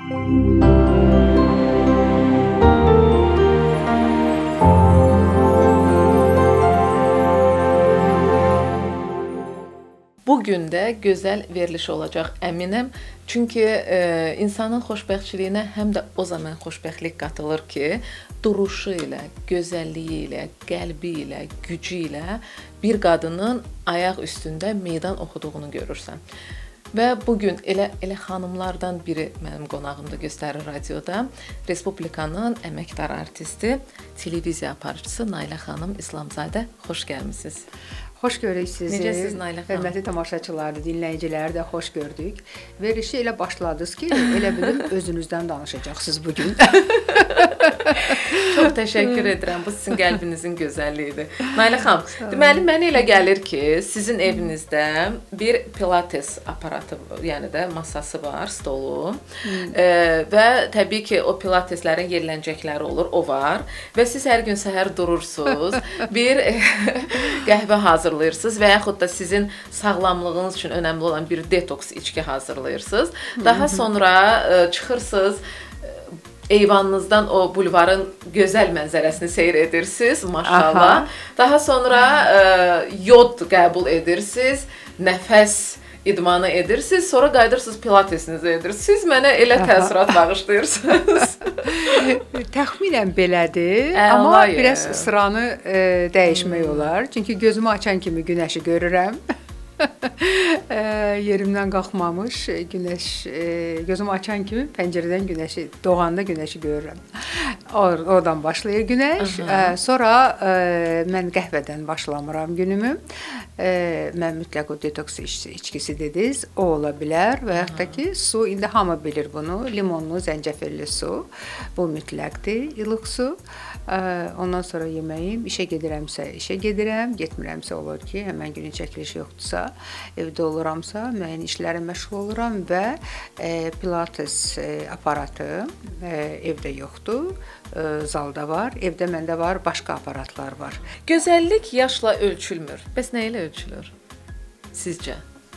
Bugün də gözəl veriliş olacaq əminəm. Çünki insanın xoşbəxtçiliyinə həm də o zaman xoşbəxtlik qatılır ki, duruşu ilə, gözəlliyi ilə, qəlbi ilə, gücü ilə bir qadının ayaq üstündə meydan oxuduğunu görürsən. Və bugün elə xanımlardan biri mənim qonağımda göstərir radioda. Respublikanın əməkdar artisti, televiziya aparıcısı Nailə xanım İslamzadə, xoş gəlmisiniz. Xoş görürük sizi. Necəsiz Nailə xanım? Hörmətli tamaşaçıları, dinləyiciləri də xoş gördük. Verilişi elə başladınız ki, elə bilim özünüzdən danışacaqsınız bugün. Çox təşəkkür edirəm. Bu sizin qəlbinizin gözəlliyidir. Nailə xanım, deməli mənə elə gəlir ki, sizin evinizdə bir pilates aparatı, yəni də masası var, stolu. Və təbii ki, o pilateslərin yerlənəcəkləri olur, o var. Və siz hər gün səhər durursunuz, bir qəhvə hazırlayırsınız və yaxud da sizin sağlamlığınız üçün önəmli olan bir detoks içki hazırlayırsınız. Daha sonra çıxırsınız, eyvanınızdan o bulvarın gözəl mənzərəsini seyr edirsiniz, maşallah. Daha sonra yod qəbul edirsiniz, nəfəs idmanı edirsiniz, sonra qayıdırsınız pilatesinizi edirsiniz. Siz mənə elə təəssürat bağışlayırsınız. Təxminən belədir, amma biraz sıranı dəyişmək olar. Çünki gözümü açan kimi günəşi görürəm. Yerimdən qalxmamış günəş, gözümü açan kimi pəncərədən günəşi, doğanda günəşi görürəm. Oradan başlayır günəş. Sonra mən qəhvədən başlamıram günümü. Mən mütləq o detoks içkisi dediniz, o ola bilər və yaxud da ki, su, indi hamı bilir bunu, limonlu, zəncəfilli su, bu mütləqdir, ilıq su. Ondan sonra yeməyim, işə gedirəmsə, işə gedirəm, getmirəmsə olur ki, həmən günün çəkilişi yoxdursa, evdə oluramsa, müəyyən işlərə məşğul oluram və pilates aparatı evdə yoxdur, zalda var, evdə məndə var, başqa aparatlar var. Gözəllik yaşla ölçülmür. Bəs nə ilə ölçülür sizcə?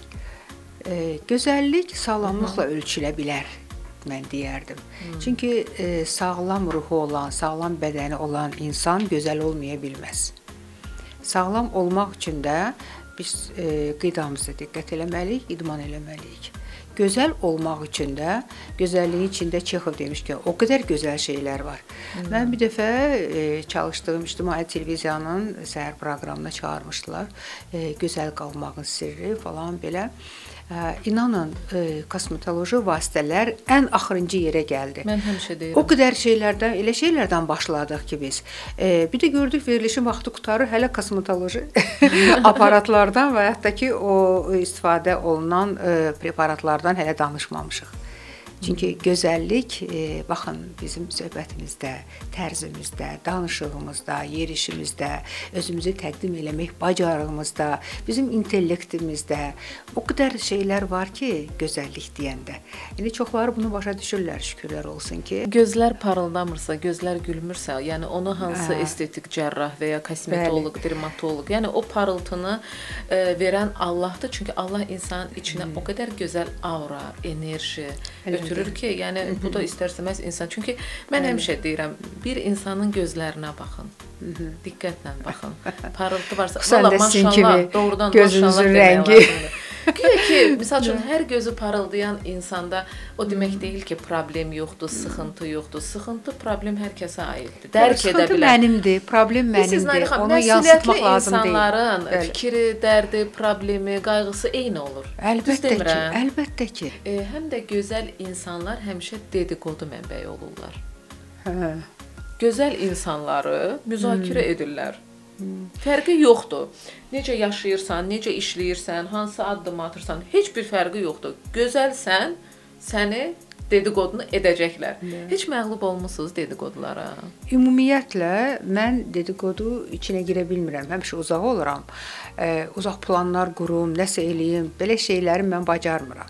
Gözəllik sağlamlıqla ölçülə bilər, mən deyərdim. Çünki sağlam ruhu olan, sağlam bədəni olan insan gözəl olmaya bilməz. Sağlam olmaq üçün də biz qidamıza diqqət eləməliyik, idman eləməliyik. Gözəl olmaq üçün də, gözəlliyin içində Çexov demiş ki, o qədər gözəl şeylər var. Mən bir dəfə çalışdığım ictimai televiziyanın səhər proqramına çağırmışdılar. Gözəl qalmağın sirri falan belə. İnanın, kosmetoloji vasitələr ən axırıncı yerə gəldi. Mən həmişə deyirəm. O qədər şeylərdən, elə şeylərdən başladıq ki biz. Bir də gördük, verilişin vaxtı qutarır, hələ kosmetoloji aparatlardan və yaxud da ki, o istifadə olunan preparatlardan hələ danışmamışıq. Çünki gözəllik, baxın, bizim söhbətimizdə, tərzimizdə, danışığımızda, yerişimizdə, özümüzü təqdim eləmək bacarığımızda, bizim intellektimizdə o qədər şeylər var ki, gözəllik deyəndə. İndi çoxları bunu başa düşürlər, şükürlər olsun ki. Gözlər parıldamırsa, gözlər gülmürsə, yəni onu hansı estetik cərrah və ya kosmetoloq, dermatoloq, yəni o parıltını verən Allahdır. Çünki Allah insanın içinə o qədər gözəl aura, enerji ötürür ki, yəni bu da istər-istəməz insan. Çünki mən həmişə deyirəm, bir insanın gözlərinə baxın. Diqqətlə baxın. Parıltı varsa, valla maşallah, doğrudan maşallah demək lazımdır. Ki, misal üçün, hər gözü parıldayan insanda o demək deyil ki, problem yoxdur, sıxıntı yoxdur. Sıxıntı, problem hər kəsə aiddir. Dərk edə bilər. Sıxıntı mənimdir, problem mənimdir. Onu yansıtmaq lazım deyil. İnsanların fikri, dərdi, problemi, qayğısı eyni olur. Əlbəttə ki, əlbəttə ki. Həm də gözəl insanlar həmişə dedikodu mənbəyi olurlar. Gözəl insanları müzakirə edirlər. Fərqi yoxdur. Necə yaşayırsan, necə işləyirsən, hansı addım atırsan, heç bir fərqi yoxdur. Gözəlsən, səni dediqodunu edəcəklər. Heç məğlub olmusunuz dediqodulara? Ümumiyyətlə, mən dediqodu içinə girə bilmirəm. Həmişə uzaq oluram. Uzaq planlar qurum, nəsə eləyim. Belə şeyləri mən bacarmıram.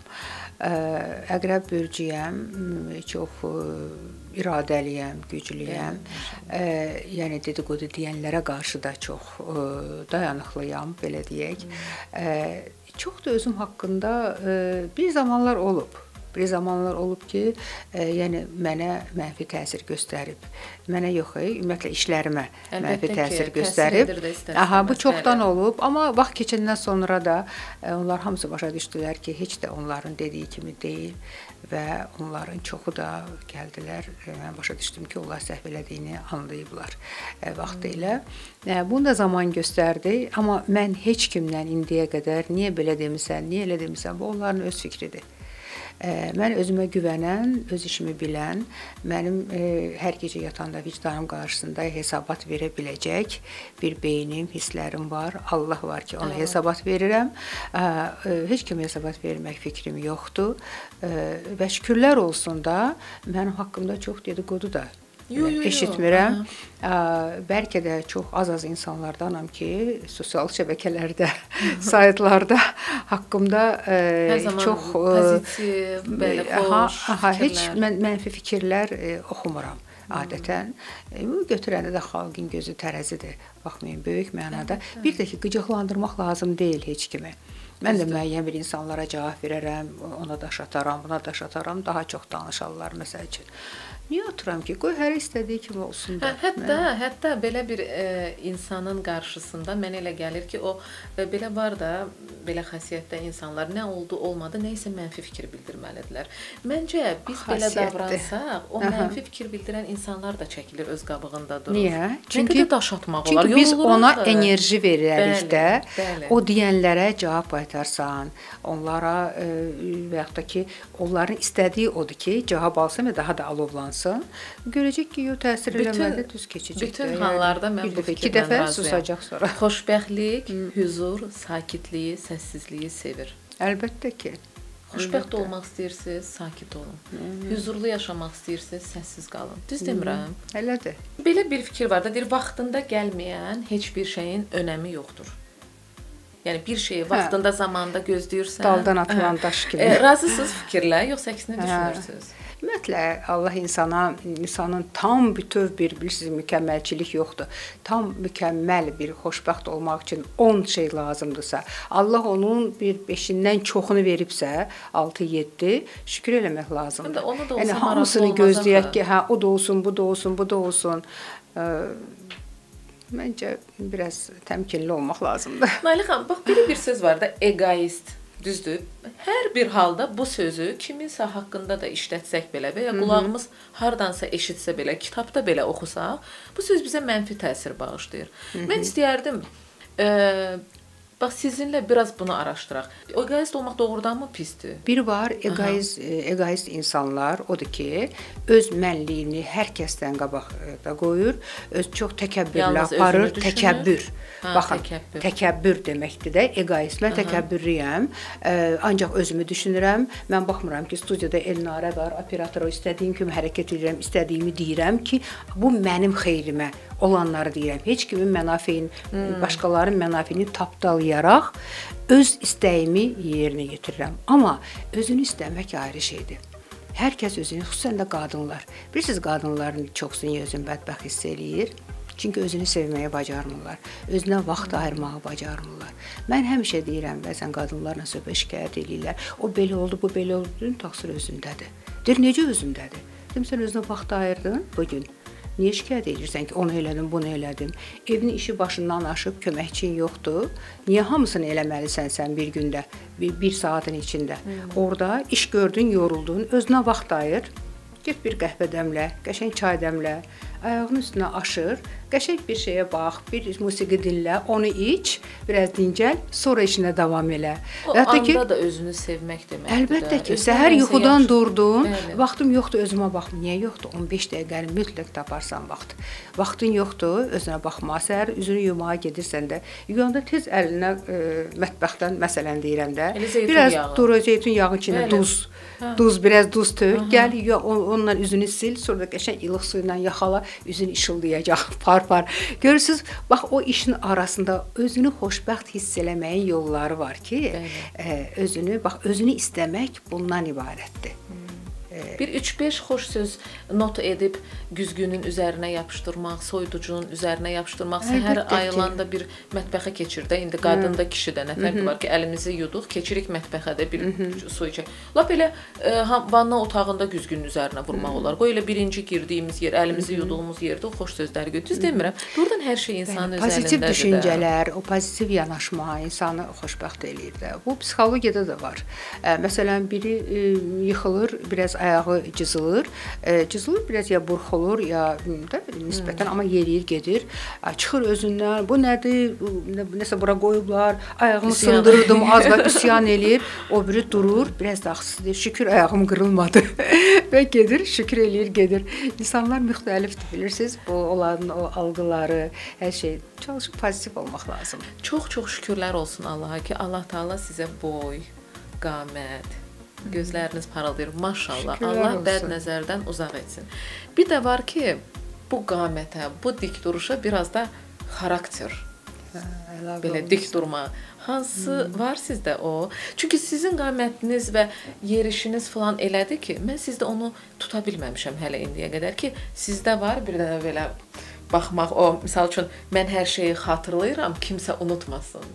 Əqrəb bölcüyəm, çox iradəliyəm, güclüyəm. Yəni dediqodu deyənlərə qarşı da çox dayanıqlıyam, belə deyək. Çox da özüm haqqında bir zamanlar olub. Bir zamanlar olub ki, yəni mənə mənfi təsir göstərib. Mənə yox, ümumiyyətlə işlərimə mənfi təsir göstərib. Bu çoxdan olub, amma vaxt keçəndən sonra da onlar hamısı başa düşdülər ki, heç də onların dediyi kimi deyil və onların çoxu da gəldilər. Mən başa düşdüm ki, onlar səhv elədiyini anlayıblar vaxtilə. Bunu da zaman göstərdi, amma mən heç kimdən indiyə qədər niyə belə demisən, niyə elə demisən, bu onların öz fikridir. Mən özümə güvənən, öz işimi bilən, mənim hər gecə yatanda vicdanım qarşısında hesabat verə biləcək bir beynim, hisslərim var. Allah var ki, ona hesabat verirəm. Heç kimə hesabat vermək fikrim yoxdur. Və şükürlər olsun da, mənim haqqımda çox dedikodu da eşitmirəm. Bəlkə də çox az insanlardanam ki, sosial şəbəkələrdə, saytlarda haqqımda çox pozitiv, belə xoş fikirlər. Heç mənfi fikirlər oxumuram adətən. Götürəndə də xalqın gözü tərəzidir. Baxmayın, böyük mənada. Bir də ki, qıcıqlandırmaq lazım deyil heç kimi. Mən də müəyyən bir insanlara cavab verərəm, ona daş ataram, buna daş ataram, daha çox danışarlar məsəl üçün. Niyə oturam ki, qoy hər istədiyi kimi olsun da. Hətta belə bir insanın qarşısında mənə elə gəlir ki, o belə var da, belə xasiyyətdə insanlar nə oldu, olmadı, nə isə mənfi fikir bildirməlidirlər. Məncə biz belə davransaq, o mənfi fikir bildirən insanlar da çəkilir, öz qabığında durur. Niyə? Çünki daş atmaq olar. Çünki biz ona enerji veririk də, o deyənlərə cavab qaytarsan, onlara və yaxud da ki, onların istədiyi odur ki, cavab alsın və daha da alovlansın. Görəcək ki, təsir eləmədə düz keçəcək. Bütün hallarda mən bu fikirdən razıyam. Susacaq sonra. Xoşbəxtlik, hüzur, sakitliyi, səssizliyi sevir. Əlbəttə ki. Xoşbəxt olmaq istəyirsiniz, sakit olun. Hüzurlu yaşamaq istəyirsiniz, səssiz qalın. Düz demirəm? Elədir. Belə bir fikir var da, deyir, vaxtında gəlməyən heç bir şeyin önəmi yoxdur. Yəni bir şeyi vaxtında, zamanda gözləyirsən. Daldan atılan daş kimi. Razısınız fikirlə, yoxsa əksinə düşünürsünüz? Ümumiyyətlə, Allah insanın tam bütöv bir, bilirsiniz, mükəmməlçilik yoxdur. Tam mükəmməl bir xoşbəxt olmaq üçün 10 şey lazımdırsa, Allah onun bir 5-dən çoxunu veribsə, 6-7, şükür eləmək lazımdır. Onu da olsa yəni, hamısını gözləyək ki, o da olsun, bu da olsun, bu da olsun. Məncə, biraz təmkinli olmaq lazımdır. Nailə xanım, bax, bir söz var da, egoist. Düzdür. Hər bir halda bu sözü kiminsə haqqında da işlətsək belə və ya qulağımız hardansa eşitsə belə, kitabda belə oxusaq, bu söz bizə mənfi təsir bağışlayır. Mən istəyərdim, bax, sizinlə biraz bunu araşdıraq. Egoist olmaq doğrudanmı pisdir? Bir var, egoist insanlar, odur ki, öz mənliyini hər kəsdən qabaqda qoyur, çox təkəbbürlə aparır, təkəbbür. Baxın, təkəbbür deməkdir də, egoist. Mən təkəbbürlüyəm, ancaq özümü düşünürəm. Mən baxmıram ki, studiyada Elnarə var, operatora istədiyim kimi hərəkət edirəm, istədiyimi deyirəm ki, bu mənim xeyrimə olanları deyirəm. Heç kimin mənafeyini, başqalarının mənafeyini tapdalayaraq öz istəyimi yerinə yetirirəm. Amma özünü istəmək ayrı şeydir. Hər kəs özünü, xüsusən də qadınlar. Bilirsiniz, qadınların çoxsunu özünü bədbəxt hiss eləyir. Çünki özünü sevməyi bacarmırlar, özünə vaxt ayırmağı bacarmırlar. Mən həmişə deyirəm, bəzən qadınlarla söhbət şikayət edirlər. O belə oldu, bu belə oldu, təqsir özündədir. Deyir, necə özündədir? Dedim, sən özünə vaxt ayırdın bugün. Niyə şikayət edirsən ki, onu elədim, bunu elədim? Evin işi başından aşıb, köməkçin yoxdur. Niyə hamısını eləməlisən sən bir gündə, bir saatın içində? Orada iş gördün, yoruldun, özünə vaxt ayır. Get bir qəhvə dəmlə, qəşəng çay dəmlə, ayağının üstünə aşır, qəşəng bir şeyə bax, bir musiqi dinlə, onu iç, biraz dincəl, sonra işinə davam elə. O anda da özünü sevmək deməkdir. Əlbəttə ki, səhər yuxudan durdun, vaxtım yoxdur, özümə baxım. Niyə yoxdur? 15 dəqiqəni mütləq taparsan vaxt. Vaxtın yoxdur, özünə baxma, səhər üzünü yumağa gedirsən də, yuyanda tez əlinə mətbəxdən, məsələn deyirəm də, biraz zeytun yağı içində duz, biraz duz tök, gəl, onunla üzünü sil, sonra qəşəng ilıq su ilə yaxala, üzün işıldayacaq, par-par. Görürsünüz, bax, o işin arasında özünü xoşbəxt hiss eləməyin yolları var ki, özünü istəmək bundan ibarətdir. Bir 3-5 xoş söz not edib güzgünün üzərinə yapışdırmaq, soyuducunun üzərinə yapışdırmaq. Səhər ayılanda bir mətbəxə keçir də. İndi qadın da, kişi də nə fərqi var ki, əlimizi yuduq, keçirik mətbəxə də bir su içək. Lap elə vanna otağında güzgünün üzərinə vurmaq olar. Qoy elə birinci girdiyimiz yer, əlimizi yuduğumuz yerdə o xoş sözləri götür. Düz demirəm. Buradan hər şey insanın üzərindədir. Pozitiv düşüncələr, o pozitiv yanaşma insanı xoşbəxt eləyir də. Bu psixologiyada da var. Məsələn, biri yıxılır, biraz ayağı cızılır. Cızılır, biraz ya burxulur, ya da nisbətən, amma yeriyir, gedir. Çıxır özündən, bu nədir? Nəsə bura qoyublar, ayağımı sındırırdım, az da üsyan eləyir. O biri durur, biraz da axsız deyir, şükür ayağım qırılmadı. Və gedir, şükür eləyir, gedir. İnsanlar müxtəlifdir, bilirsiniz. Bu, onların o algıları, hər şey. Çalışıb pozitiv olmaq lazımdır. Çox-çox şükürlər olsun Allaha ki, Allah Taala sizə boy, qamət, gözləriniz parıldayır. Maşallah. Allah bəd nəzərdən uzaq etsin. Bir də var ki, bu qamətə, bu dik duruşa biraz da xarakter. Belə dik durma. Hansı var sizdə o? Çünki sizin qamətiniz və yerişiniz falan elədir ki, mən sizdə onu tuta bilməmişəm hələ indiyə qədər ki, sizdə var bir dənə belə baxmaq o, misal üçün mən hər şeyi xatırlayıram, kimsə unutmasın.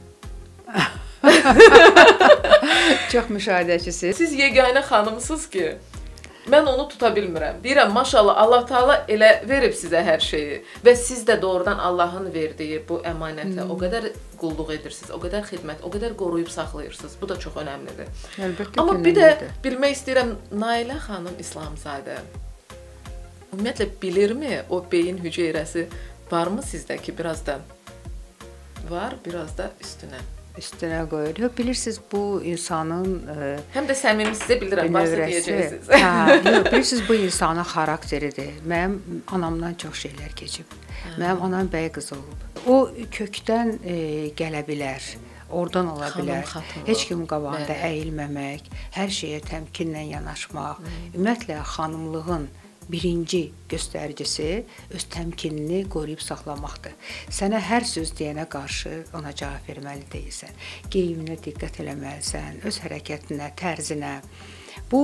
Çox müşahidəçisiz. Siz yeganə xanımsınız ki, mən onu tuta bilmirəm. Deyirəm, maşallah, Allah Taala elə verib sizə hər şeyi və siz də doğrudan Allahın verdiyi bu əmanətə o qədər qulluq edirsiniz, o qədər xidmət, o qədər qoruyub saxlayırsınız. Bu da çox önəmlidir. Əlbəttə ki, amma bir də bilmək istəyirəm, Nailə xanım İslamzadə ümumiyyətlə bilirmi o beyin hüceyrəsi varmı sizdə ki, biraz da var, biraz da üstünə qoyur. Yox, bilirsiniz, bu insanın həm də səmimi sizə bildirəm, varsa deyəcəksiniz. Yox, bilirsiniz, bu insanın xarakteridir. Mənim anamdan çox şeylər keçib. Mənim anam bəy qız olub. O kökdən gələ bilər. Oradan ola bilər. Heç kim qabağında əyilməmək, hər şeyə təmkinlə yanaşmaq. Ümumiyyətlə, xanımlığın birinci göstəricisi öz təmkinini qoruyub saxlamaqdır. Sənə hər söz deyənə qarşı ona cavab verməli deyilsən. Geyiminə diqqət eləməlisən, öz hərəkətinə, tərzinə. Bu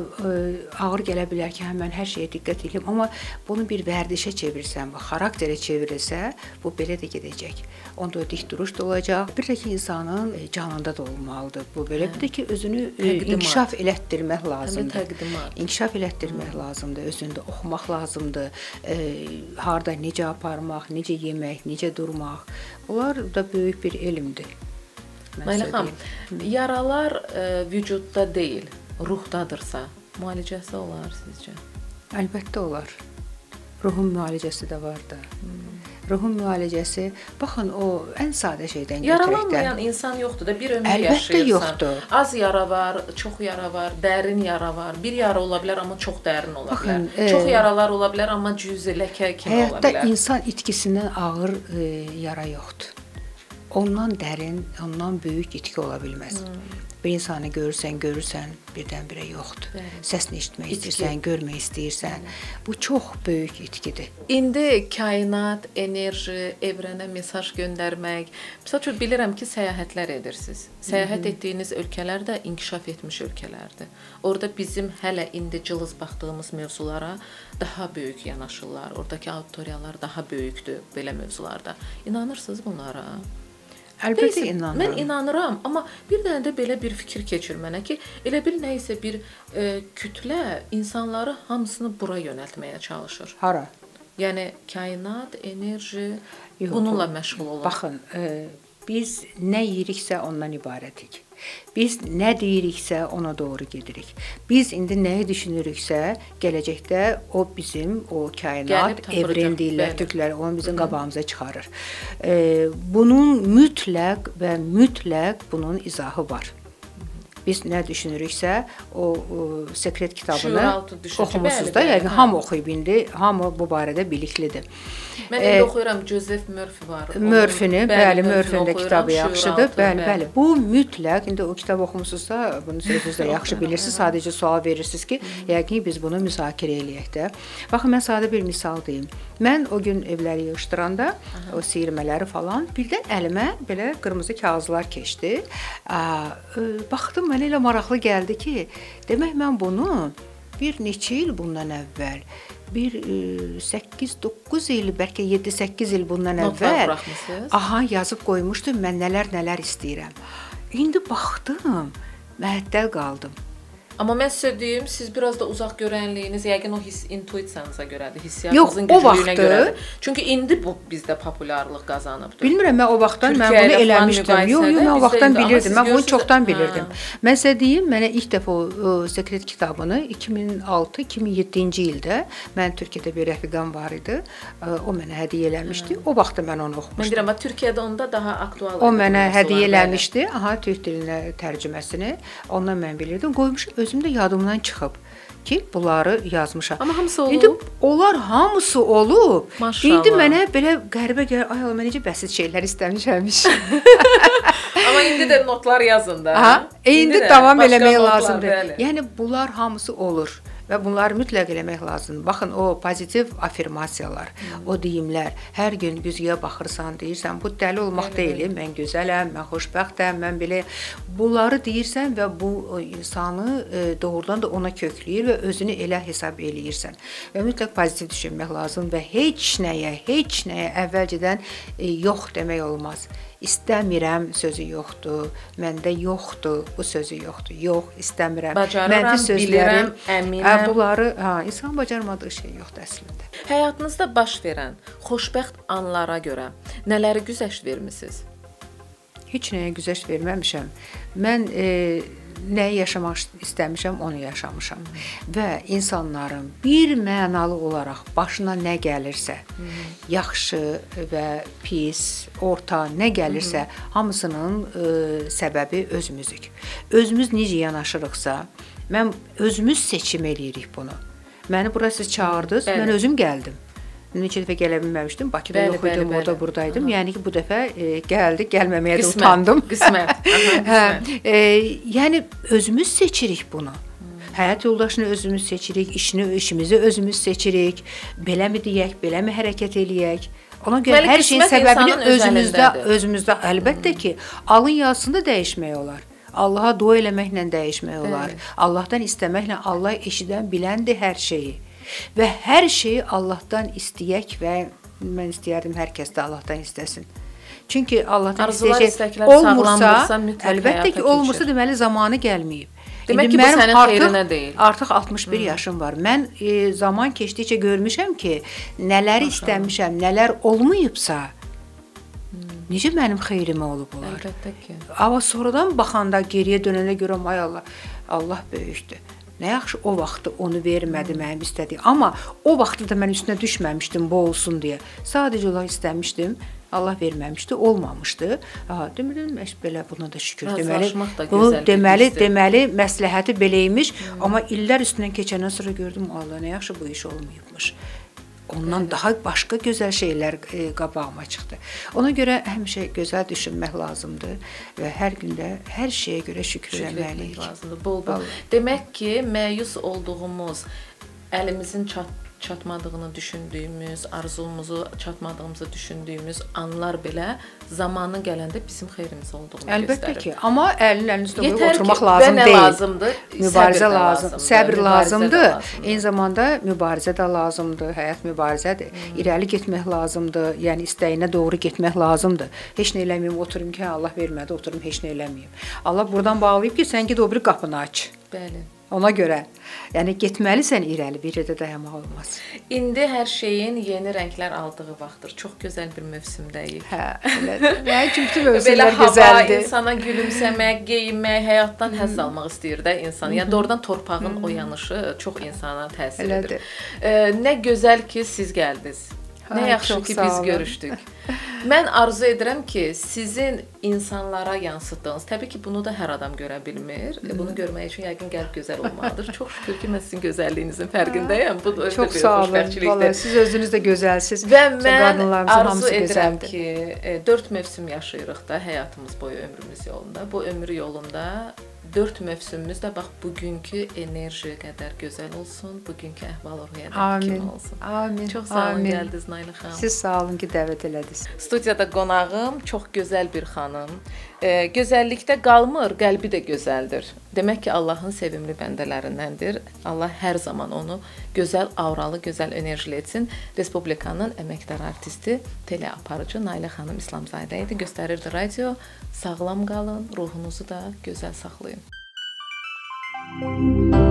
ağır gələ bilər ki, mən hər şeyə diqqət edirəm, amma bunu bir vərdişə çevirsən, xarakterə çevirilsə, bu belə də gedəcək. Onda dik duruş da olacaq. Bir də ki, insanın canında da olmalıdır. Bu belə bir də ki, özünü inkişaf elətdirmək lazımdır. İnkişaf elətdirmək lazımdır, özündə oxumaq lazımdır. Harda necə aparmaq, necə yemək, necə durmaq. Bunlar da böyük bir elmdir. Nailə xanım, yaralar vücudda deyil, ruhdadırsa, müalicəsi olar sizcə? Əlbəttə olar. Ruhun müalicəsi də var da. Ruhun müalicəsi, baxın, o ən sadə şeydən götürəkdən. Yaralanmayan insan yoxdur da, bir ömür yaşayırsan. Əlbəttə yoxdur. Az yara var, çox yara var, dərin yara var. Bir yara ola bilər, amma çox dərin ola bilər. Çox yaralar ola bilər, amma cüzi, ləkə kimi ola bilər. Həyatda insan itkisindən ağır yara yoxdur. Ondan dərin, ondan böyük itki ola bilməz. Bir insanı görürsən, birdən-birə yoxdur. Səsini eşitmək istəyirsən, görmək istəyirsən. Bu çox böyük itkidir. İndi kainat, enerji, evrənə mesaj göndərmək. Məsəl üçün, bilirəm ki, səyahətlər edirsiniz. Səyahət etdiyiniz ölkələr də inkişaf etmiş ölkələrdir. Orada bizim hələ indi cılız baxdığımız mövzulara daha böyük yanaşırlar. Oradakı auditoriyalar daha böyükdür belə mövzularda. İnanırsınız bunlara? Əlbəttə inanıram. Mən inanıram, amma bir dənə də belə bir fikir keçir mənə ki, elə bil nə isə bir kütlə insanları hamısını bura yönəltməyə çalışır. Hara? Yəni kainat, enerji bununla məşğul olur. Baxın, biz nə yeyiriksə ondan ibarətik. Biz nə deyiriksə ona doğru gedirik. Biz indi nəyi düşünürüksə, gələcəkdə o bizim, o kainat, evren deyirlər türklər, onu bizim qabağımıza çıxarır. Bunun mütləq və mütləq bunun izahı var. Biz nə düşünürüksə, o sekret kitabını oxumusunuz da, yəni hamı oxuyub indi, hamı bu barədə biliklidir. Mən indi oxuyuram, Joseph Murphy var. Murphy-ni, bəli, Murphy-nin də kitabı yaxşıdır. Bəli. Bu mütləq, indi o kitabı oxumusunuzsa, bunu sözünüz də yaxşı bilirsiniz, sadəcə sual verirsiniz ki, yəqin biz bunu müzakirə eləyək də. Baxın, mən sadə bir misal deyim. Mən o gün evləri yığışdıranda, o siyirmələri falan, birdən əlimə belə qırmızı kağızlar keçdi. Baxdım, mənə elə maraqlı gəldi ki, demək mən bunu bir neçə il bundan əvvəl, bir 8-9 il, bəlkə 7-8 il bundan əvvəl yazıb qoymuşdum mən nələr istəyirəm. İndi baxdım, məəttəl qaldım. Amma mən sizə deyim, siz biraz da uzaq görənliyiniz, yəqin o intuisiyanıza görədir, hissiyatınızın güclülüyünə görədir. Çünki indi bu bizdə populyarlıq qazanıbdır. Bilmirəm, mən o vaxtdan mən bunu eləmişdim. Yox, mən o vaxtdan bilirdim. Mən bunu çoxdan bilirdim. Mən sizə deyim, mənə ilk dəfə o sekret kitabını 2006-2007-ci ildə mən Türkiyədə bir rəfiqam var idi. O mənə hədiyyə eləmişdi. O vaxtda mən onu oxumuşdum. Mən deyirəm, Türkiyədə onda daha aktual. O mənə hədiyyə eləmişdi. Türk dilinə tərcüməsini. Ondan mən bilirdim. Qoymuşam, özüm də yadımdan çıxıb ki, bunları yazmışam. Amma hamısı olub. İndi onlar hamısı olub. Maşallah. İndi mənə belə qəribə gəlir. Ay Allah, mən necə bəsit şeylər istəmişəmiş. Amma indi də notlar yazın da. İndi davam eləmək lazımdır. Yəni bunlar hamısı olur. Və bunları mütləq eləmək lazımdır. Baxın, o pozitiv afirmasiyalar, o deyimlər, hər gün güzgüyə baxırsan, deyirsən, bu dəli olmaq deyil, mən gözələm, mən xoşbəxtəm, mən belə. Bunları deyirsən və bu insanı doğrudan da ona kökləyir və özünü elə hesab eləyirsən. Və mütləq pozitiv düşünmək lazımdır və heç nəyə əvvəlcədən yox demək olmaz. İstəmirəm sözü yoxdur, məndə yoxdur, bu sözü yoxdur, yox, istəmirəm. Bacarıram, bilirəm, əminəm. Bunları, insan bacarmadığı şey yoxdur əslində. Həyatınızda baş verən xoşbəxt anlara görə nələri güzəşt vermisiniz? Heç nəyə güzəşt verməmişəm. Mən nəyi yaşamaq istəmişəm, onu yaşamışam. Və insanların bir mənalı olaraq başına nə gəlirsə, yaxşı və pis, orta nə gəlirsə, hamısının səbəbi özümüzük. Özümüz necə yanaşırıqsa, mən özümüz seçim eləyirik bunu. Məni bura siz çağırdınız, mən özüm gəldim. Neçə dəfə gələ bilməmişdim. Bakıda yox idim, orada buradaydım. Yəni ki, bu dəfə gəldik, gəlməməyə də utandım. Qismət. Yəni özümüz seçirik bunu. Həyat yoldaşını özümüz seçirik, işimizi özümüz seçirik. Beləmi deyək, beləmi hərəkət eləyək. Ona görə hər şeyin səbəbini özümüzdə. Əlbəttə ki, alın yazısında dəyişmək olar. Allaha dua eləməklə dəyişmək olar. Allahdan istəməklə, Allah eşidən, biləndir hər şeyi. Və hər şeyi Allahdan istəyək və mən istəyərdim hər kəs də Allahdan istəsin. Çünki Allahdan istəyəcək olmursa, əlbəttə ki, olmursa deməli zamanı gəlməyib. Demək ki, bu sənin xeyrinə deyil. Artıq 61 yaşım var. Mən zaman keçdikcə görmüşəm ki, nələri istəmişəm, nələr olmayıbsa, necə mənim xeyrimə olub olar. Əlbəttə ki. Amma sonradan baxanda, geriyə dönənə görə, ay Allah, Allah böyükdür. Nə yaxşı o vaxtı onu vermədi mənim istədiyim. Amma o vaxtı da mən üstünə düşməmişdim bu olsun deyə. Sadəcə olaraq istəmişdim. Allah verməmişdi, olmamışdı. Deməli, belə buna da şükür. Deməli, məsləhəti beləymiş. Amma illər üstündən keçəndən sonra gördüm, Allah, nə yaxşı bu iş olmayıbmış. Ondan daha başqa gözəl şeylər qabağıma çıxdı. Ona görə həmişə gözəl düşünmək lazımdır və hər gündə hər şeyə görə şükür etməliyik. Bol-bol. Demək ki, məyus olduğumuz, əlimizin çatmadığını düşündüyümüz, arzumuzu çatmadığımızı düşündüyümüz anlar belə zamanı gələndə bizim xeyrimiz olduğunu göstərir. Əlbəttə ki, amma əlin üstə qoyub oturmaq lazım deyil. Lazımdır? Mübarizə lazımdır, səbr lazımdır. Eyni zamanda mübarizə də lazımdır, həyat mübarizədir. İrəli getmək lazımdır, yəni istəyinə doğru getmək lazımdır. Heç nə eləməyim, oturum ki, Allah vermədi, oturum heç nə eləməyim. Allah buradan bağlayıb ki, sən ged o biri qapını aç. Bəli. Ona görə, yəni getməlisən irəli, bir yerdə dayanmaq olmaz. İndi hər şeyin yeni rənglər aldığı vaxtdır. Çox gözəl bir mövsümdəyik. Elədir. Yəni ki, bütün mövsümlər gözəldir. Belə hava, insana gülümsəmək, geyinmək, həyatdan həzz almaq istəyir də insan. Yəni doğrudan torpağın oyanışı çox insana təsir edir. Nə gözəl ki, siz gəldiniz. Nə yaxşı ki, biz görüşdük. Mən arzu edirəm ki, sizin insanlara yansıtdığınız, təbii ki, bunu da hər adam görə bilmir. Bunu görmək üçün yəqin qəlb gözəl olmalıdır. Çox şükür ki, mən sizin gözəlliyinizin fərqindəyəm. Bu da çox sağ olun. Vallahi siz özünüz də gözəlsiniz. Və mən arzu edirəm ki, 4 mövsüm yaşayırıq da həyatımız boyu, ömrümüz yolunda. Bu ömür yolunda 4 mövsümümüz də bax bugünkü enerji qədər gözəl olsun, bugünkü əhval-ruhiyyə də kim olsun. Amin. Çox sağ olun gəldiniz Nailə xanım. Siz sağ olun ki, dəvət elədiniz. Studiyada qonağım çox gözəl bir xanım. gözəllikdə qalmır, qəlbi də gözəldir. Demək ki, Allahın sevimli bəndələrindəndir. Allah hər zaman onu gözəl auralı, gözəl enerjili etsin. Respublikanın əməkdar artisti, teleaparıcı Nailə xanım İslamzadə idi. Göstərirdi radio. Sağlam qalın, ruhunuzu da gözəl saxlayın.